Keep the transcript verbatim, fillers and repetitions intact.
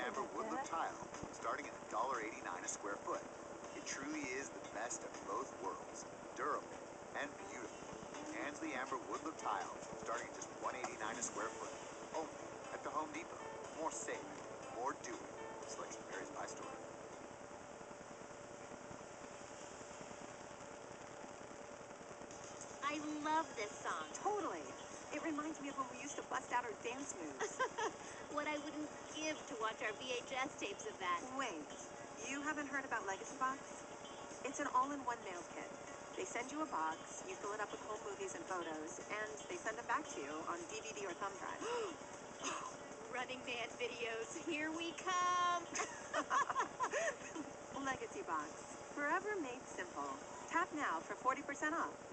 amber woodlook tile, starting at one dollar eighty-nine a square foot. It truly is the best of both worlds, durable and beautiful. Ansley amber woodlook tile, starting at just one dollar eighty-nine a square foot. Only at the Home Depot. More safe, more doing. Selection varies by store. I love this song. Totally. It reminds me of when we used to bust out our dance moves. What I wouldn't give to watch our V H S tapes of that. Wait, you haven't heard about Legacy Box? It's an all-in-one mail kit. They send you a box, you fill it up with home movies and photos, and they send them back to you on D V D or thumb drive. Running Man videos, here we come. Legacy Box, forever made simple. Tap now for forty percent off.